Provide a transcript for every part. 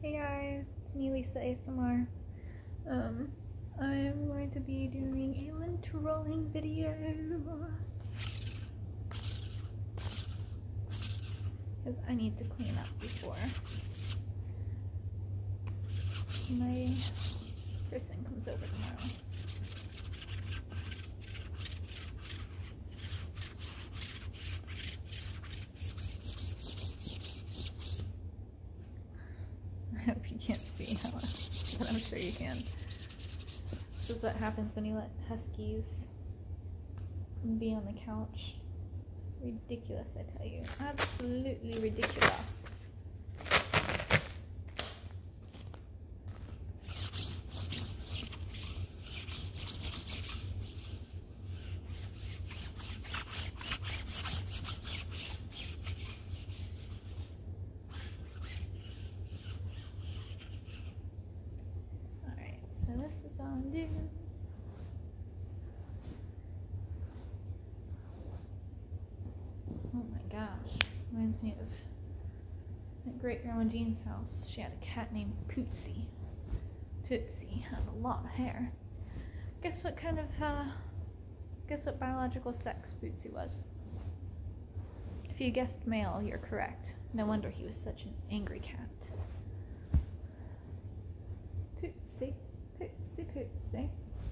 Hey guys, it's me Lisa ASMR. I'm going to be doing a lint rolling video because I need to clean up before my person comes over tomorrow. I hope you can't see how, but I'm sure you can. This is what happens when you let huskies be on the couch. Ridiculous, I tell you. Absolutely ridiculous. So this is all I'm doing. Oh my gosh, reminds me of my great grandma Jean's house. She had a cat named Pootsie. Pootsie had a lot of hair. Guess what biological sex Pootsie was? If you guessed male, you're correct. No wonder he was such an angry cat. Pootsie. Pootsie, Pootsie.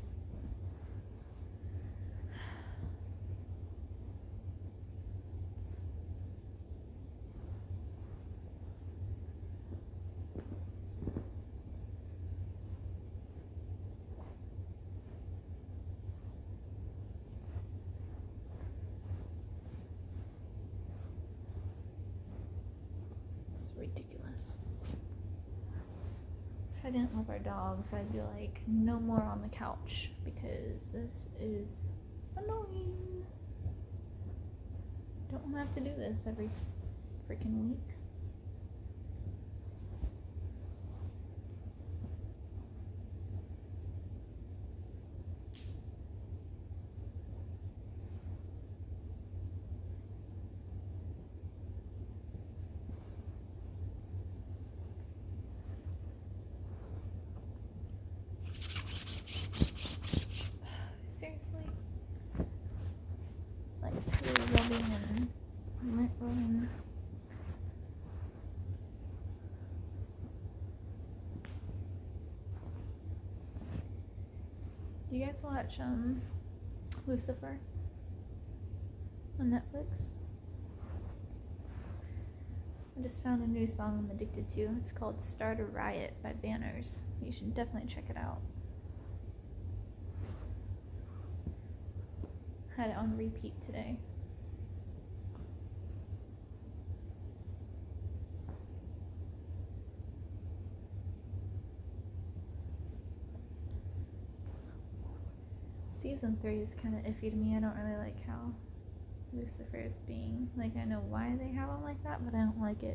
It's ridiculous. If I didn't love our dogs, I'd be like, no more on the couch, because this is annoying. Don't want to have to do this every freaking week. Seriously? It's like pure rubbing and lint rolling. Do you guys watch Lucifer on Netflix? I just found a new song I'm addicted to. It's called Start a Riot by Banners. You should definitely check it out. Had it on repeat today. Season 3 is kind of iffy to me. I don't really like how Lucifer is being. Like, I know why they have him like that, but I don't like it.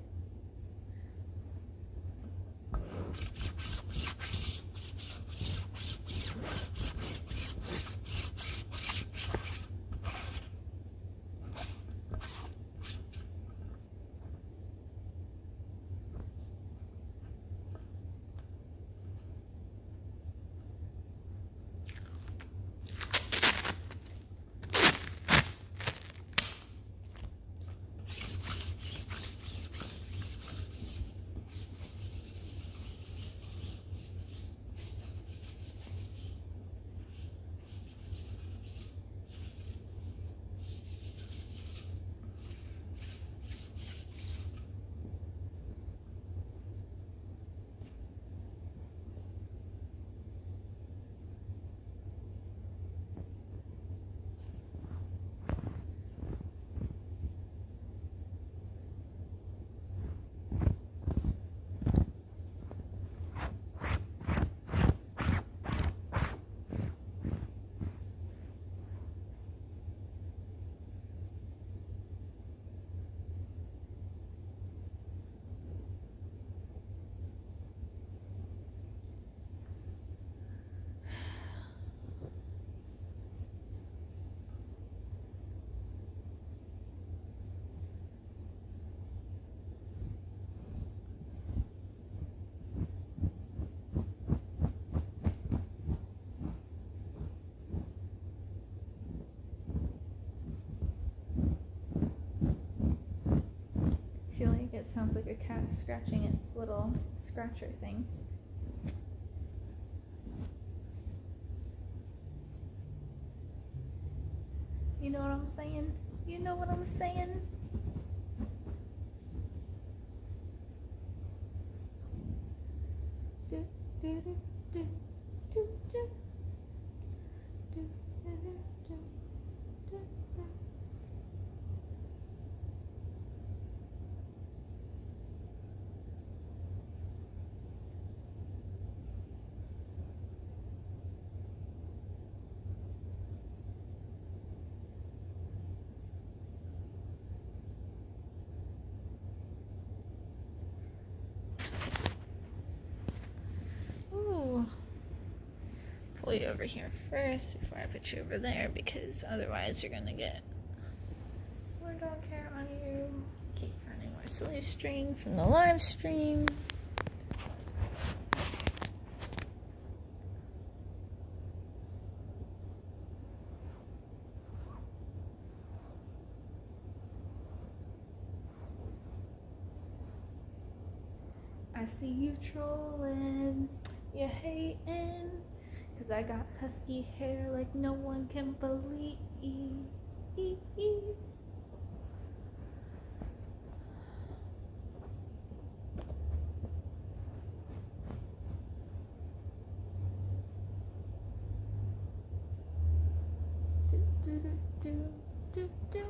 it sounds like a cat scratching its little scratcher thing. You know what I'm saying? You know what I'm saying? Do, do, do, do, do, do. Do, do, do, do, do, do. Ooh. Pull you over here first before I put you over there, because otherwise you're gonna get more dog hair on you. Keep finding more silly string from the live stream. I see you trolling, you hating, 'cause I got husky hair like no one can believe. Do, do, do, do, do, do.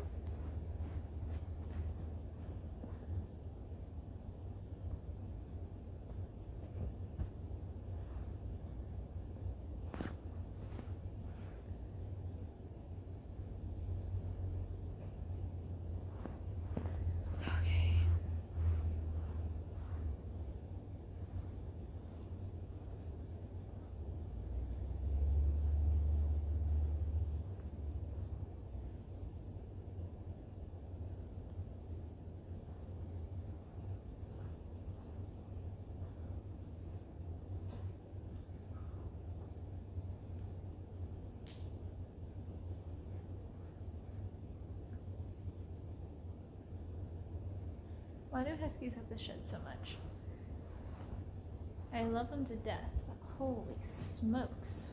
Why do huskies have to shed so much? I love them to death, but holy smokes.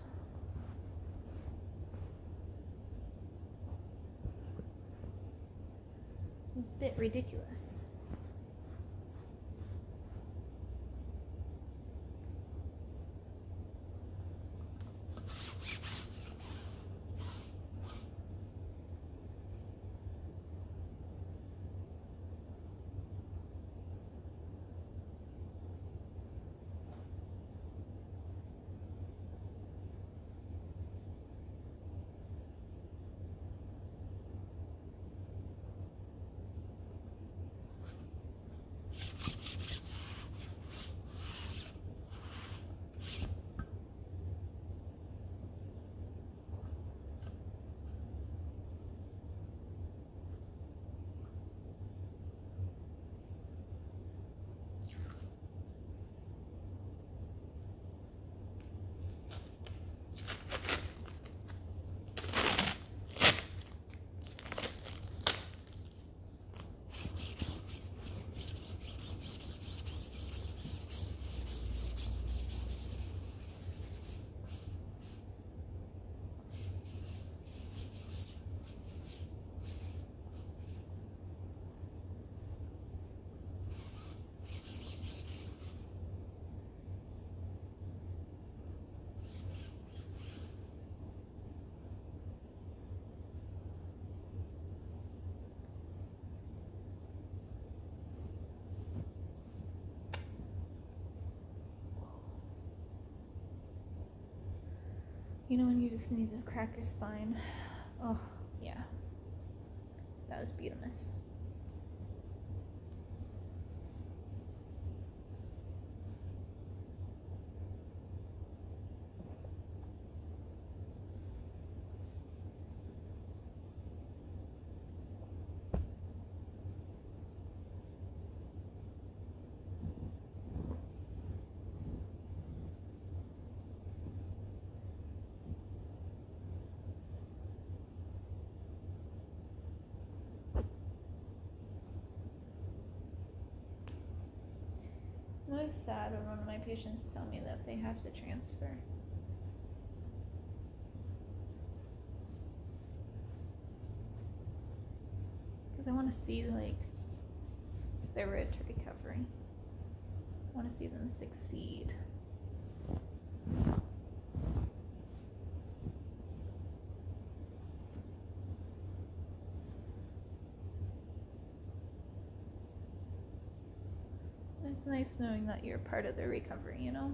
It's a bit ridiculous. You know when you just need to crack your spine? Oh, yeah. That was beautiful. I'm always sad when one of my patients tell me that they have to transfer. Because I want to see, like, their road to recovery. I want to see them succeed. It's nice knowing that you're part of their recovery, you know?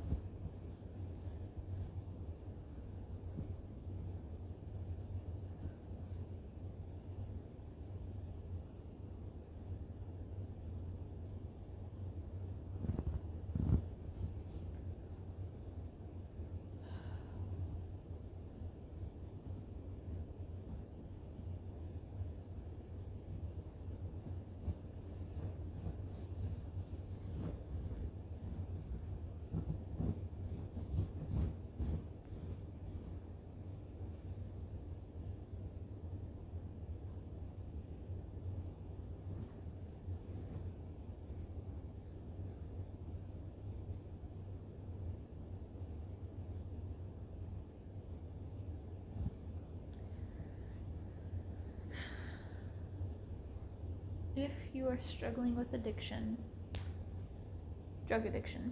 If you are struggling with addiction, drug addiction,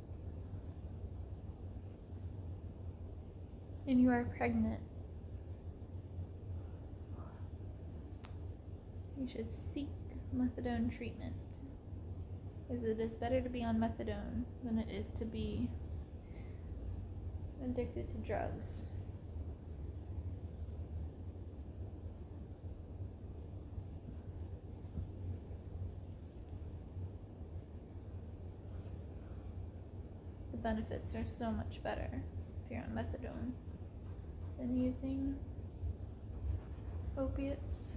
and you are pregnant, you should seek methadone treatment, as it is better to be on methadone than it is to be addicted to drugs. The benefits are so much better if you're on methadone than using opiates.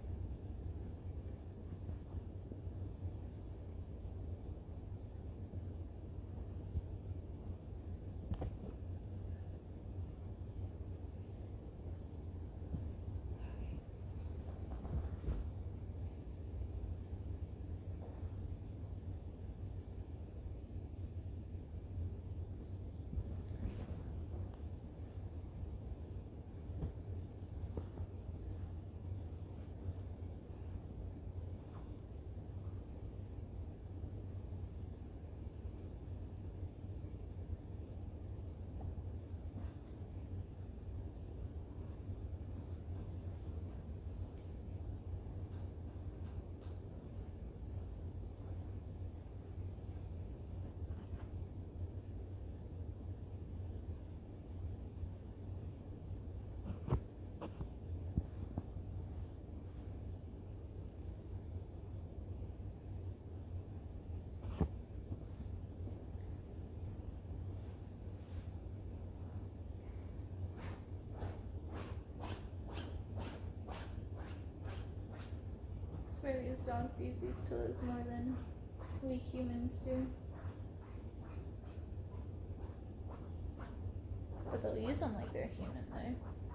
I swear these dogs use these pillows more than we humans do. But they'll use them like they're human though.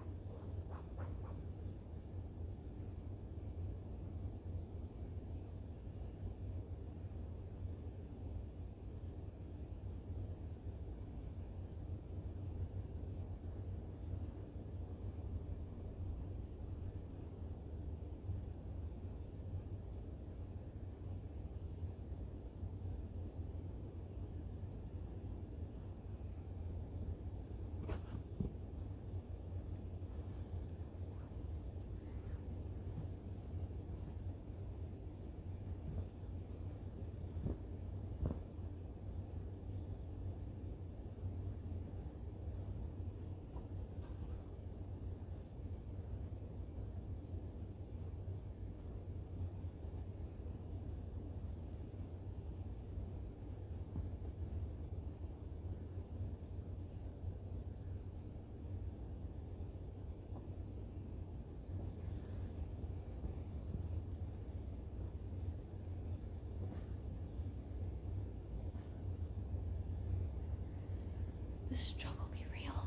The struggle be real.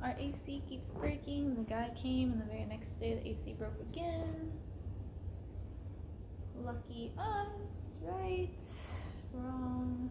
Our AC keeps breaking. The guy came, and the very next day the AC broke again. Lucky us, right? Wrong.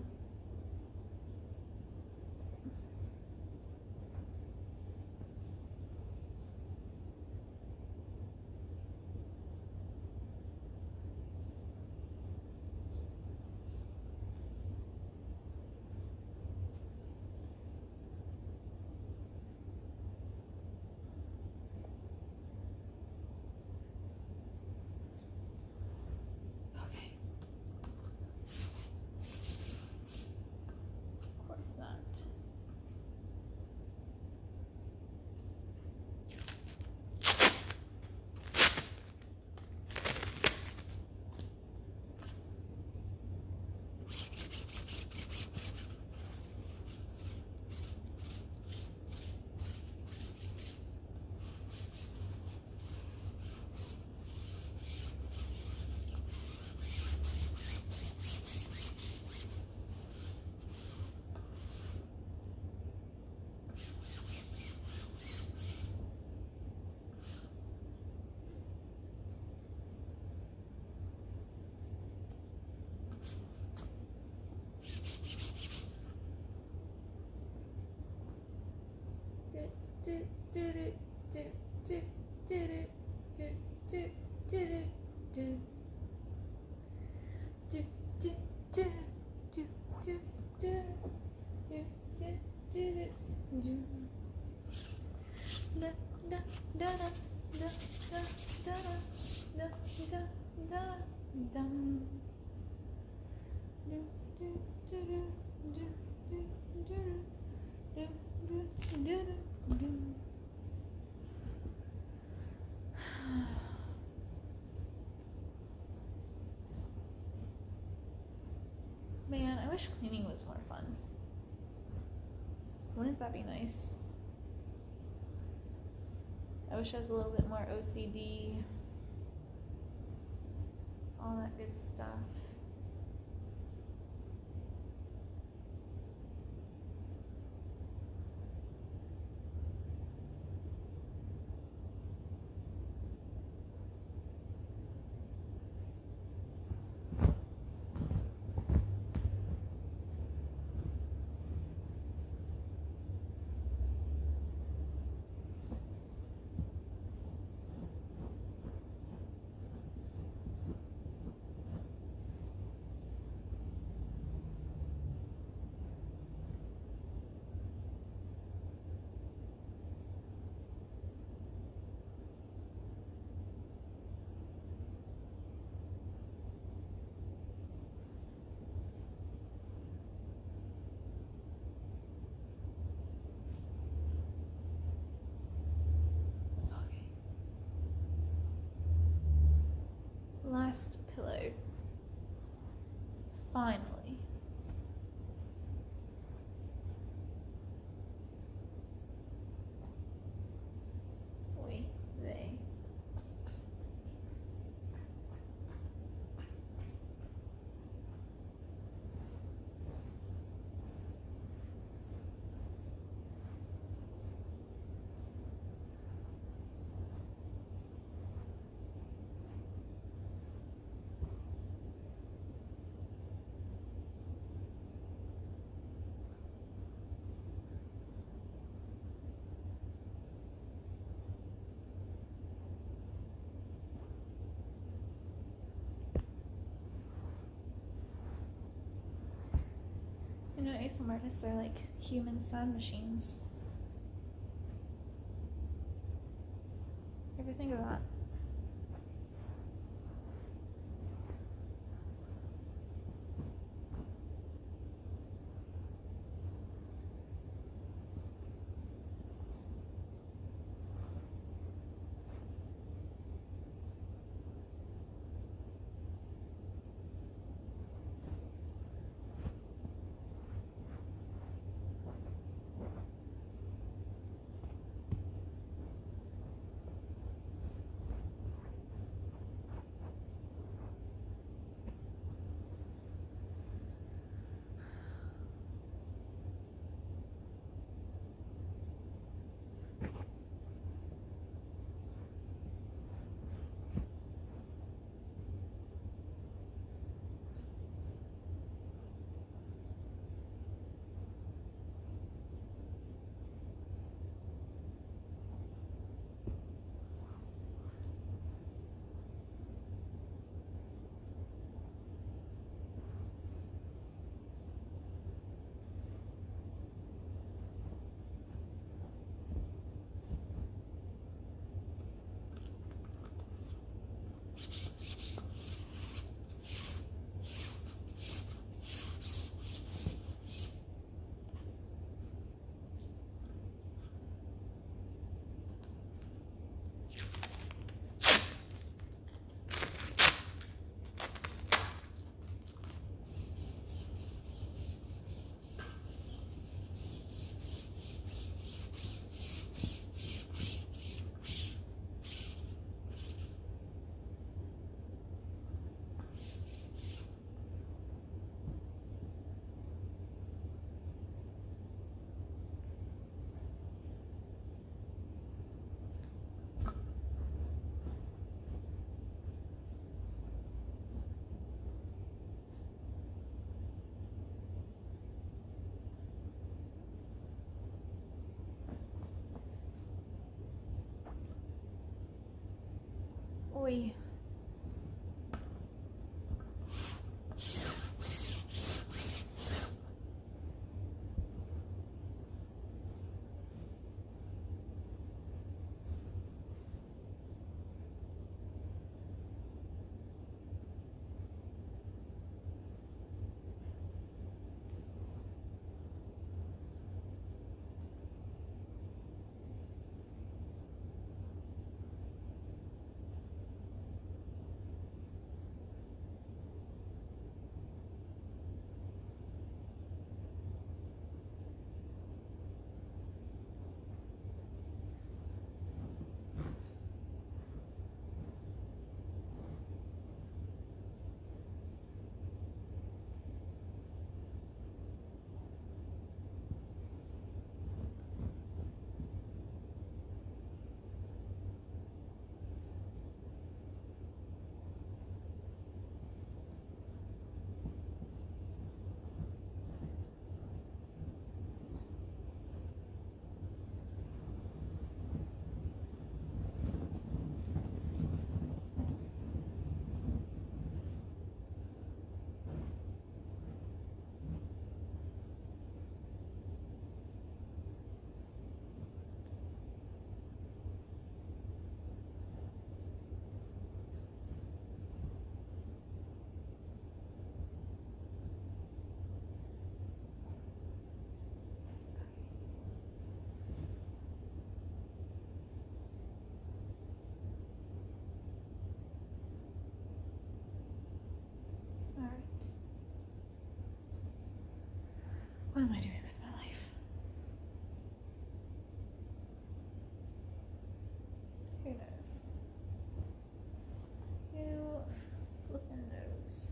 Man, I wish cleaning was more fun. Wouldn't that be nice? I wish I was a little bit more OCD. All that good stuff. Last pillow. Finally. Oy vey. You know, ASMR artists are like human sound machines. Ever think of that? Oi. Alright. What am I doing with my life? Who knows? Who flippin' knows?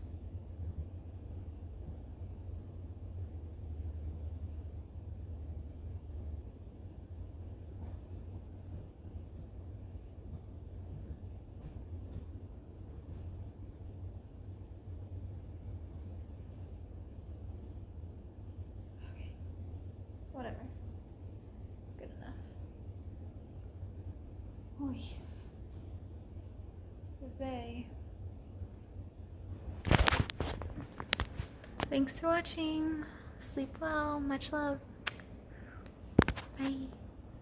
Okay. Whatever. Good enough. Oy. Bye. Thanks for watching. Sleep well. Much love. Bye.